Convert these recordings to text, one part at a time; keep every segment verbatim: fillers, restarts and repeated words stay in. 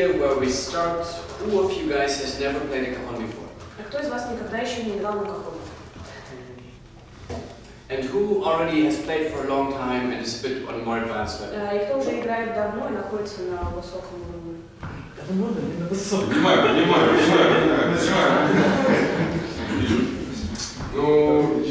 here where we start. Who of you guys has never played a cajon before? А кто из вас никогда еще не играл на кахон? And who already has played for a long time and is a bit on more advanced level? И кто уже играет давно и находится на высоком уровне? Это можно не на высоком? Понимаю, понимаю, понимаю, понимаю. Ну...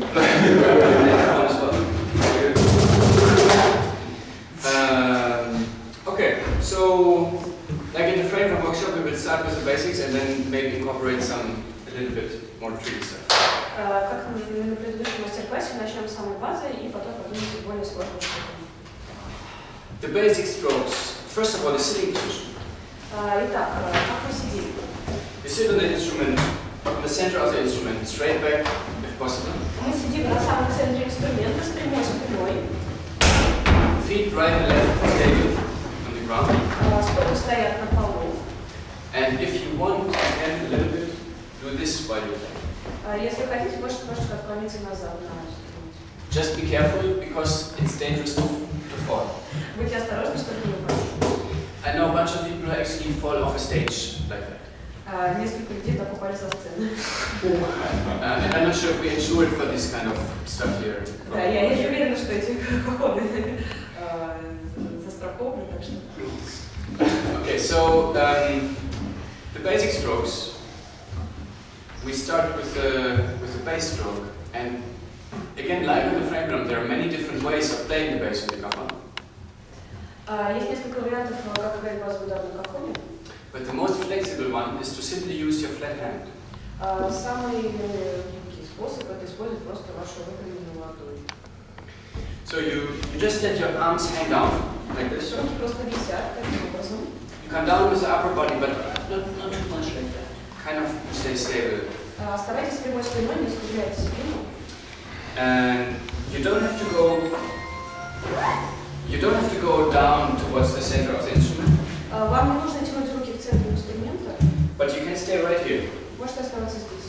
um, okay, so like in the Framework workshop, we will start with the basics and then maybe incorporate some a little bit more tricky stuff. Как на предыдущем мастер-классе, начнем с самой базы и потом подумайте более сложные штуки. The basic strokes. First of all, the sitting position. Итак, как мы сидим? You sit on the instrument, in the center of the instrument, straight back, if possible. Мы сидим на самом центре инструмента с прямой спиной. Feet right and left stable on the ground. Стопы стоят на полу. And if you want, you can a little bit do this while you're playing. Если хотите, можете немножко отклониться назад на инструменте. Just be careful because it's dangerous to, to fall. Будьте осторожны, чтобы не упасть. I know a bunch of people who actually fall off a stage like that. Несколько людей так упали со сцены. Uh, and I'm not sure if we insured for this kind of stuff here. Да, я не уверена, что эти каходы застрахованы, так что. Okay, so um, the basic strokes. We start with the with the bass stroke, and again, like on the frame drum, there are many different ways of playing the bass in the cajon. Есть несколько вариантов, как играть базовый удар на кахоне. But the most flexible one is to simply use your flat hand. Самый гибкий способ это использовать просто вашу выпрямленную ладонь. So you you just let your arms hang down like this. Руки просто висят таким образом. You come down with the upper body, but not not too much like that. Kind of stay stable. Оставайтесь прямой спиной, не скругляйте спину. And you don't have to go. You don't have to go down towards the center of the instrument. Вам не нужно тянуть руки к центру инструмента. But you can stay right here. Можете оставаться здесь.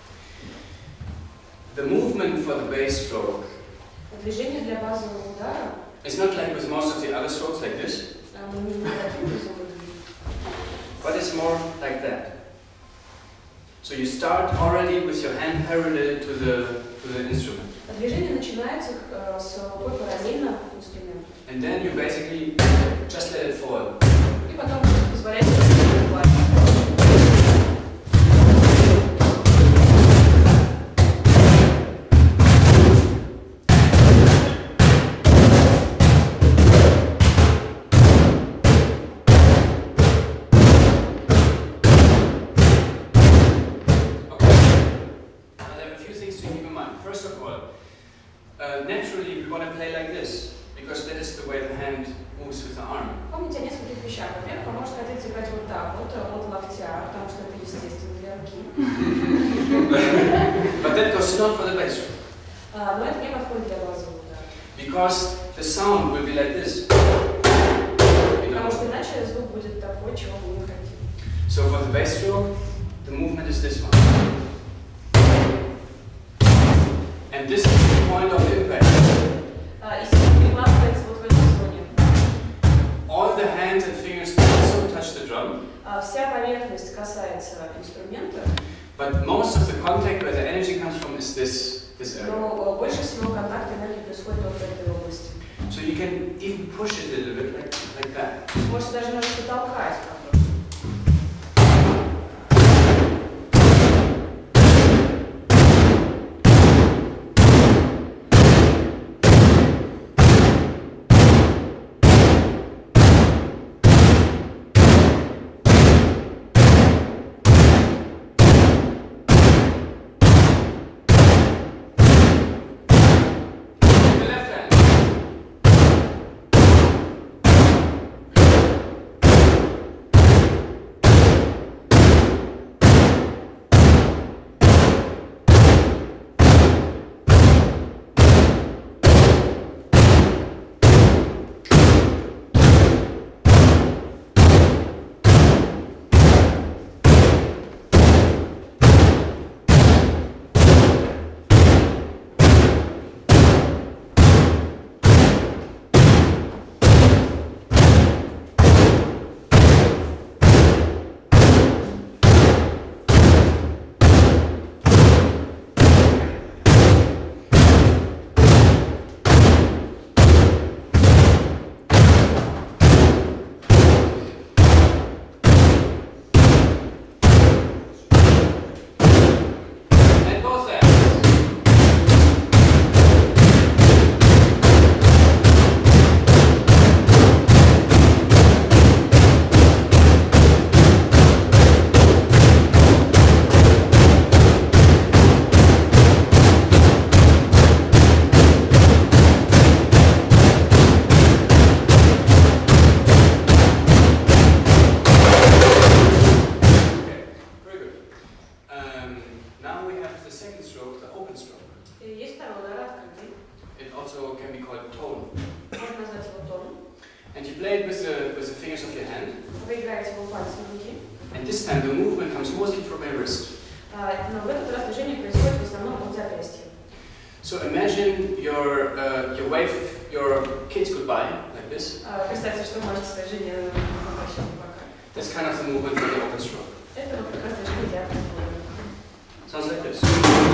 The movement for the bass stroke. Движение для базового удара. It's not like with most of the other strokes like this. But it's more like that. So you start already with your hand parallel to the to the instrument. Движение начинается с рукой параллельно инструменту. And then you basically just let it fall. И потом позволяете себе упасть. Naturally, we want to play like this, because that is the way the hand moves with the arm. Помните о нескольких вещах. Во-первых, вы можете хотеть играть вот так, вот от локтя, потому что это естественно для руки. But that goes not for the bass drum. Но это не подходит для базового удара. Because the sound will be like this. Потому что иначе звук будет такой, чего мы не хотим. So for the bass stroke, the movement is this one. And this is the point of impact. All the hands and fingers also touch the drum. Вся поверхность касается инструмента. But most of the contact where the energy comes from is this this area. Но больше всего контакт энергии происходит в этой области. So you can even push it a little bit like like that. Можете даже немножко толкать. also can be called tone. Можно назвать его тон. And you play it with the, with the fingers of your hand. Вы играете его пальцем руки. And this time the movement comes mostly from your wrist. Но в этот раз движение происходит в основном от запястья. So imagine your, uh, you wave your kids goodbye, like this. Представьте, что можете с движением на прощание пока. That's kind of the movement for the open stroke. Это вот как раз движение для контроля. Sounds like this.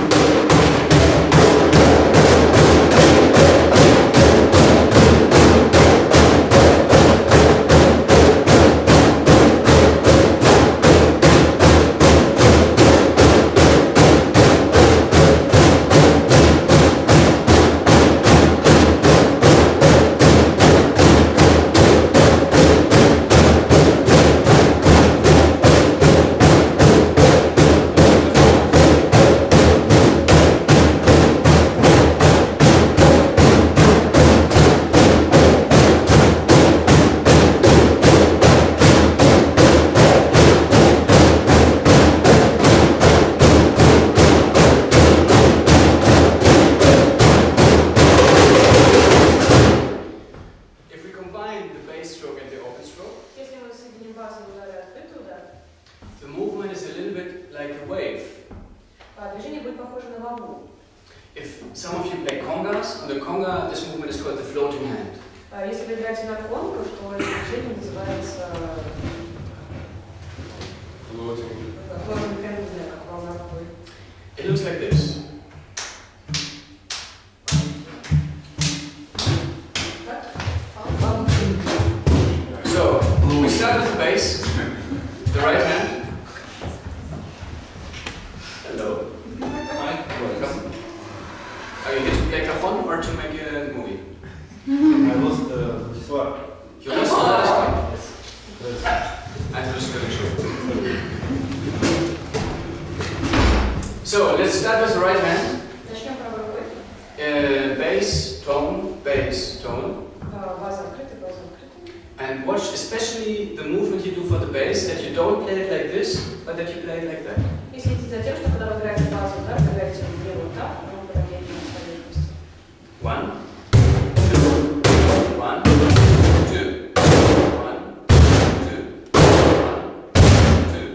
The movement is a little bit like a wave. Движение будет похоже на волну. If some of you play congas, on the conga this movement is called the floating hand. Если вы играете на конго, то это движение называется Floating. floating hand, не знаю, как волна какой. It looks like this. So, we start with the bass, the right hand. Hello. Hi, welcome. Are you here to play cajon or to make a movie? I lost uh, Vladisław. You lost the last one? I'm just going to show. So, let's start with the right hand. Начнем правой рукой. Uh, bass, tone, bass, tone. Бас закрытый, бас закрытый. And watch especially the movement you do for the bass, that you don't play it like this, but that you play it like that. И следите за тем, что когда вы играете бас вот так, вы играете не вот так, но параллельно с поверхностью. One, two, one, two, one, two, one, two.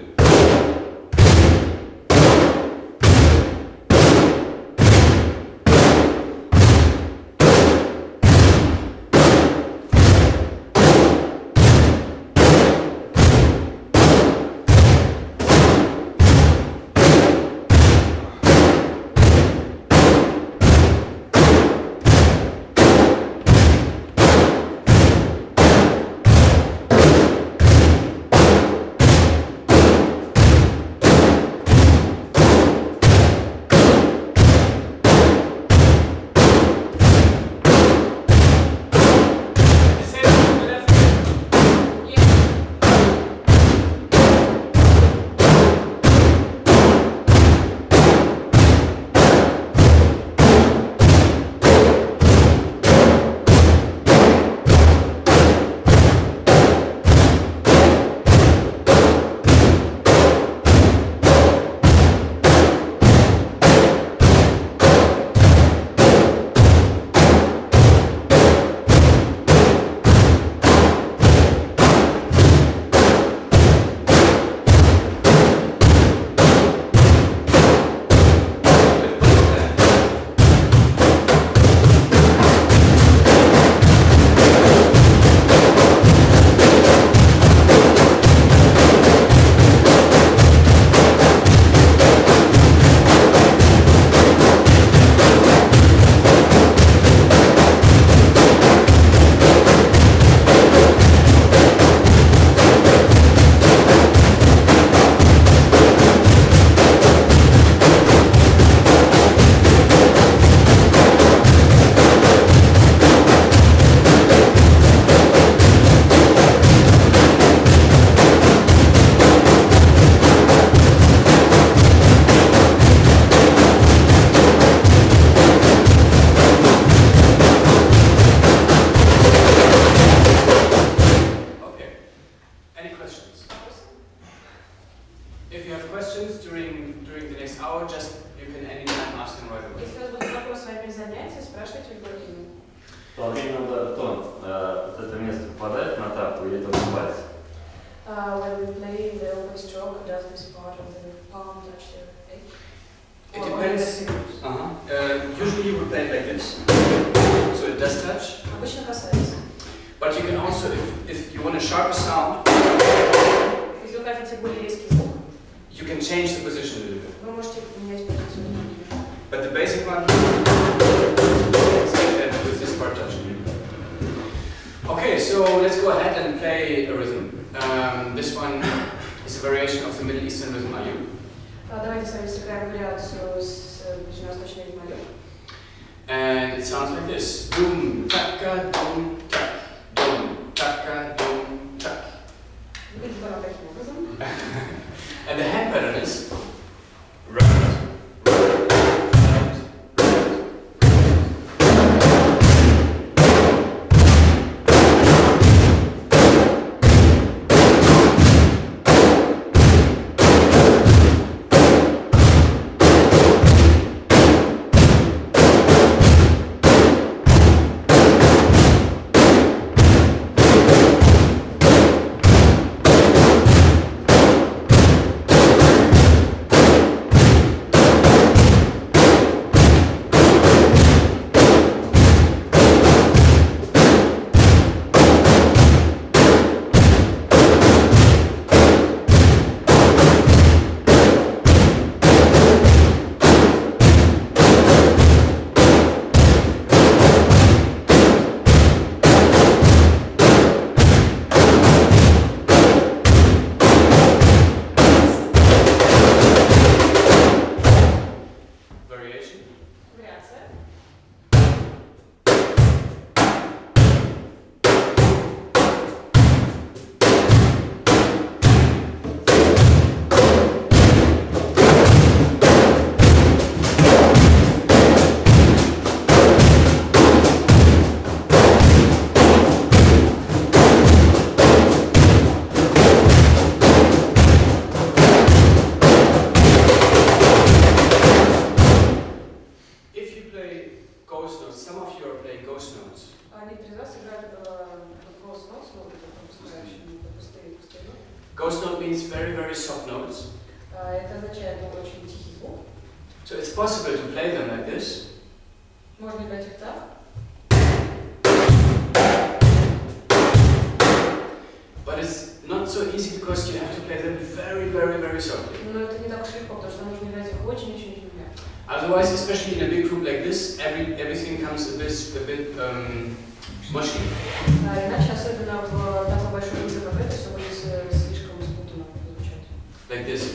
can the palm touch the edge? It Or depends. only the fingers? Uh-huh. Uh, usually you would play it like this, so it does touch. Обычно касается. But you can also, if, if you want a sharper sound, Если вы хотите более резкий звук, you can change the position a little bit. вы можете менять позицию. But the basic one is like that with this part touching. Okay, so let's go ahead and play a rhythm. Um, this one is a variation of the Middle Eastern rhythm Ayub. Давайте с вами сыграем вариацию с ближневосточной ритмой. And it sounds like this. Doom, taka, doom, tak. Doom, taka, doom, tak. Выглядит она таким образом. And the hand pattern is right, right, right, right. Ghost note means very, very soft notes. Это означает очень тихий звук. So it's possible to play them like this. Можно играть их так. But it's not so easy because you have to play them very, very, very softly. Но это не так уж легко, потому что нужно играть их очень-очень мягко. Otherwise, especially in a big group like this, every everything comes a bit, a bit um, mushy. А иначе, особенно в такой большой группе, как это, все будет слишком спутанно звучать. Like this.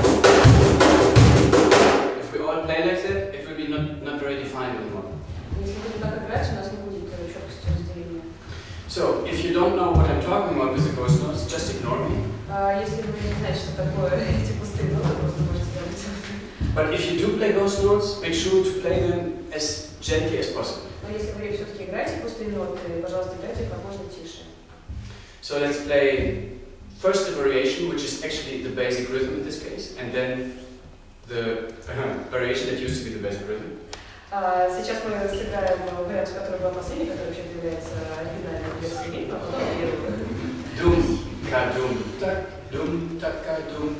If we all play like that, it will be not, not very defined anymore. Если будем так играть, у нас не будет четкости разделения. So, if you don't know what I'm talking about with the ghost notes, just ignore me. А если вы не знаете, что такое эти пустые ноты, просто можете забыть. But if you do play ghost notes, make sure to play them as gently as possible. Но если вы все-таки играете пустые ноты, пожалуйста, играйте как можно тише. So let's play first the variation, which is actually the basic rhythm in this case, and then the uh, variation that used to be the basic rhythm. А сейчас мы сыграем вариацию, которая была последней, которая вообще является оригинальной версией ритма, а потом первую. Dum, ka, dum, tak, dum, tak, ka, dum.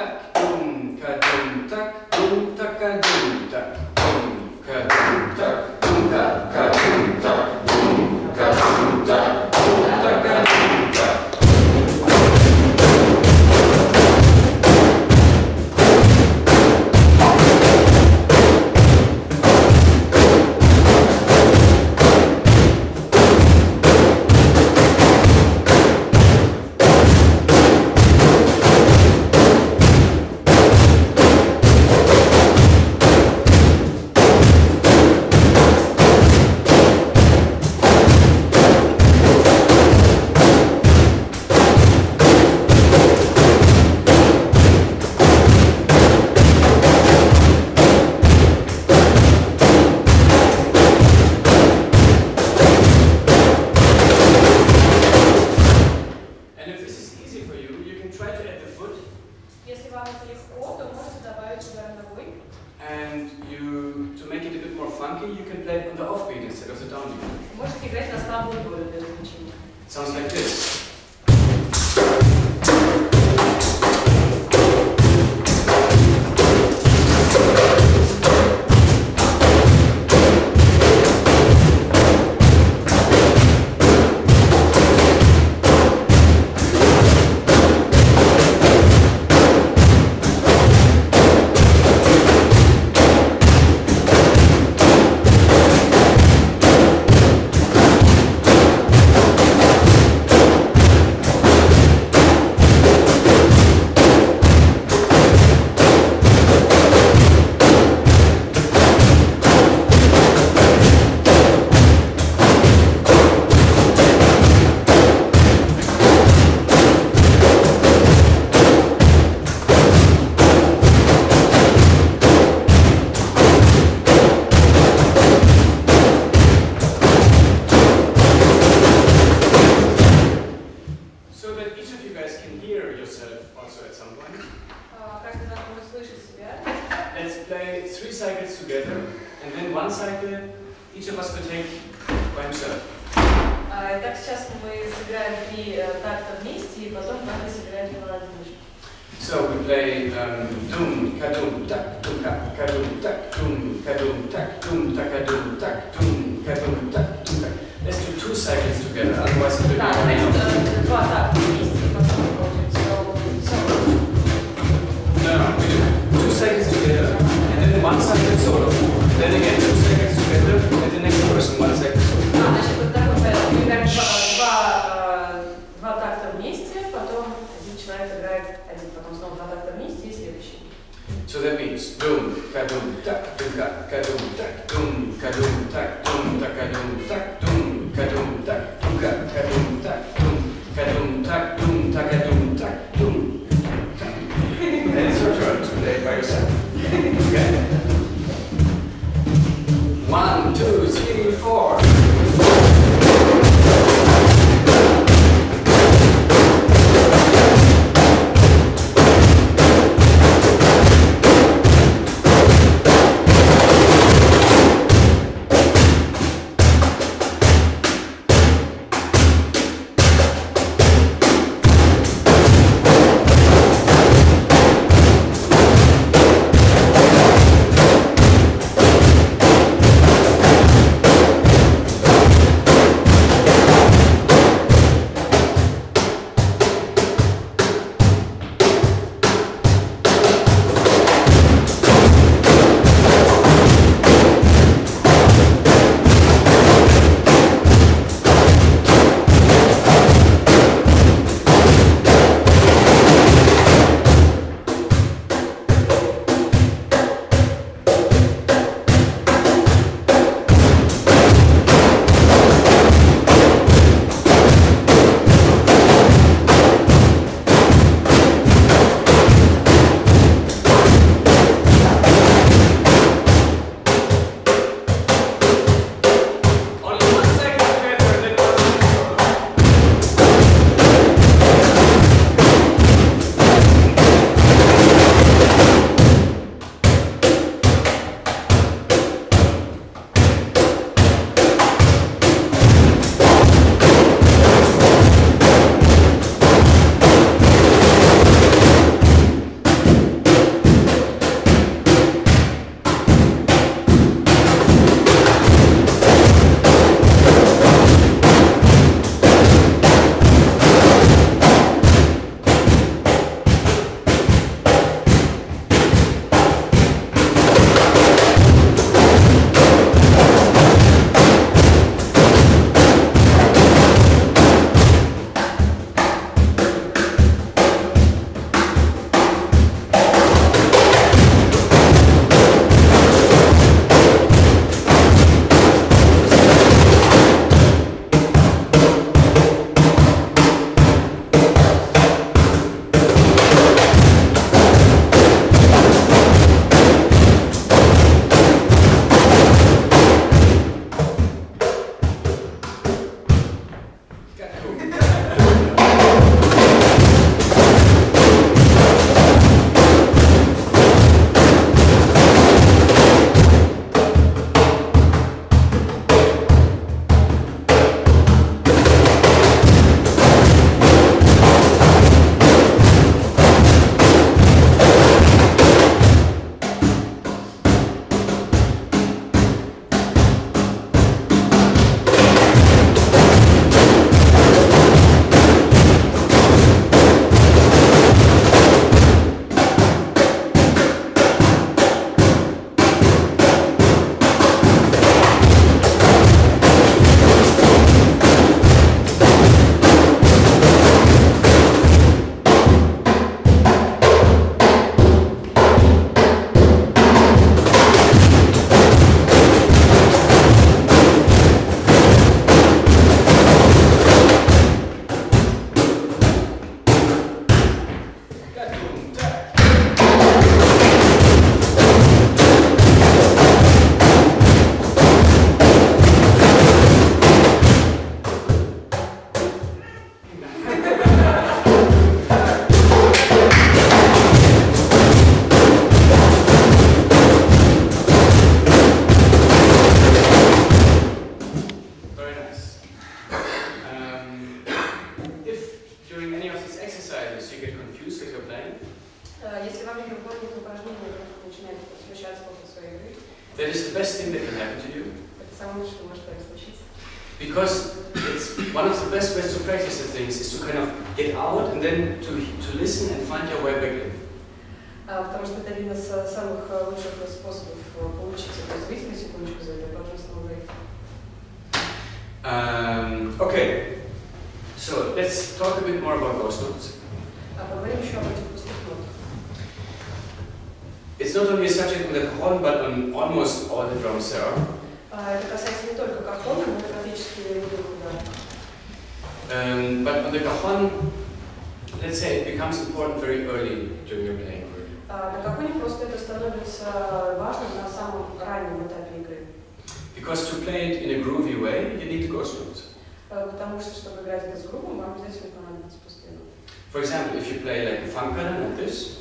tak, dum, ka, dum, tak, dum, tak, ka, dum, tak, dum, ka, dum, tak, dum, ka, ka, dum, tak, dum, ka, dum, tak, dum, tak, ka, dum, tak. And you, to make it a bit more funky, you can play it on the offbeat instead of the downbeat. Можете играть на слабую долю без значения. It sounds like this. Let's play three cycles together, and then one cycle each of us will take by himself. Итак, сейчас мы сыграем три такта вместе, и потом каждый сыграет его отдельно. So we play um, dum, kadum, tak, dum, ka, kadum, tak, dum, kadum, tak, dum, takadum, tak, dum, kadum, tak, dum, tak. Let's do two cycles together, otherwise it will be Да, давайте два такта вместе, и потом мы получим solo. No, no, we do two cycles together, and then one cycle solo. Then again two cycles together, and the next person one cycle solo. А, значит, вот такой порядок. Мы играем два, два такта вместе, потом один человек играет один, потом снова два такта вместе и следующий. So that means dum, kadum, tak, dum, ka, kadum, tak, dum, kadum, tak, dum, takadum, tak, dum, kadum, tak, dum, ka, kadum, tak, dum, kadum, tak, dum, takadum, tak, dum. Then it's your turn to play by yourself. Okay? One, two, three, four. Если во время выполнения упражнения вы начинаете смущаться после своей игры, that is the best thing that can happen to you. это самое лучшее, что может с вами случиться. Because it's one of the best ways to practice the things is to kind of get out and then to, to listen and find your way back in. Потому что это один из самых лучших способов получиться. То есть выйти на секундочку за это, потом снова выйти. Um, okay, so let's talk a bit more about ghost notes. Поговорим еще об этих пустых нотах. It's not only a subject on the cajon, but on almost all the drums there are. Это касается не только кахона, но и практически любых ударов. Um, but on the cajon, let's say it becomes important very early during your playing. На кахоне просто это становится важным на самом раннем этапе игры. Because to play it in a groovy way, you need the ghost notes. Потому что, чтобы играть это с группой, вам обязательно понадобится пустые ноты. For example, if you play like a funk pattern like this,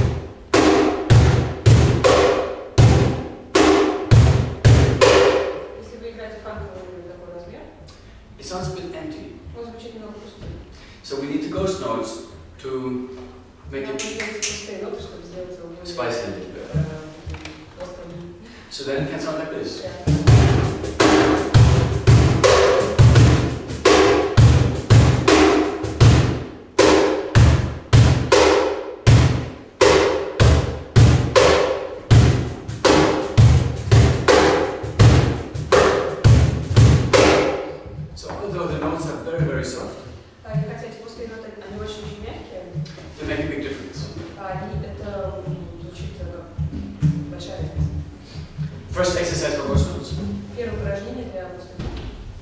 если вы играете фанковый такой размер, it sounds a bit empty. он звучит немного пустой. So we need the ghost notes to make Нам it нужны пустые ноты, чтобы сделать его более spicy a little bit. острым. So then it can sound like this. So although the notes are very, very soft, Хотя эти пустые ноты, они очень-очень мягкие, they make a big difference. они, это звучит большая разница. First exercise for ghost notes. Первое упражнение для пустых нот.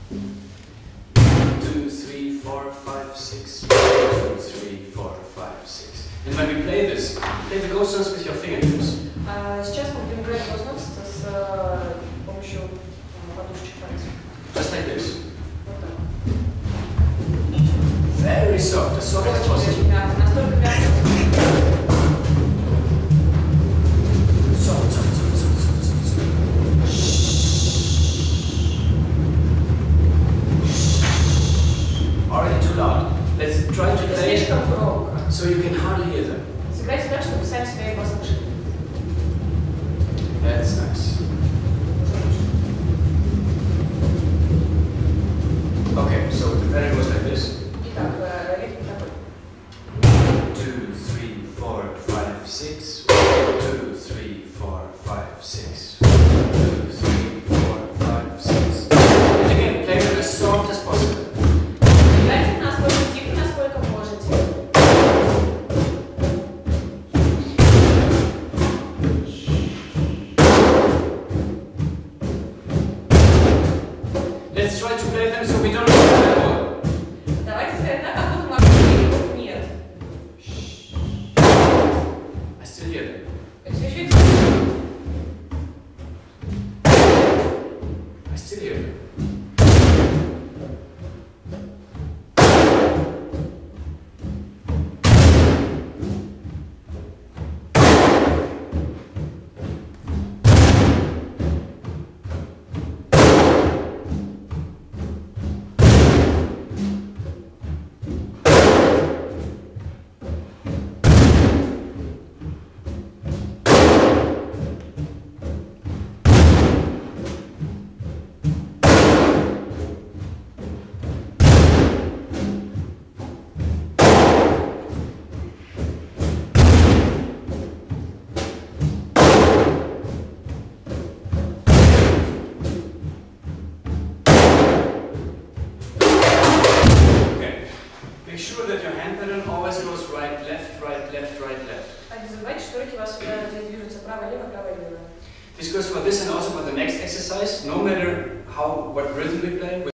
Two, three, four, five, six. Two, three, four, five, six. And when we play this, play the ghost notes with your fingertips. Сейчас мы будем играть гhost notes с помощью подушечек пальцев. Just like this. Вот так. Very soft, as soft as possible. Настолько мягко. Soft, soft, soft, soft, soft, soft, soft. Already too loud. Let's try to Это play слишком громко. so you can hardly hear them. Сыграйте так, чтобы сами себя и послушали. That's nice. Okay, so the pattern goes like this. Итак, ритм такой. Two, three, four, five, six. Two, three, four, five, six. Two, three, four, five, six. And again, play them as soft as possible. Играйте насколько тихо, насколько можете. Let's try to play them so we don't lose them all. Давайте сыграем так, как будто могли. Нет. I still hear them. Это все еще тихо. I still hear them. Okay. Make sure that your hand pattern always goes right, left, right, left, right, left. А не забывайте, что руки у вас всегда здесь движутся право-лево, право-лево. This goes for this and also for the next exercise. No matter how what rhythm we play,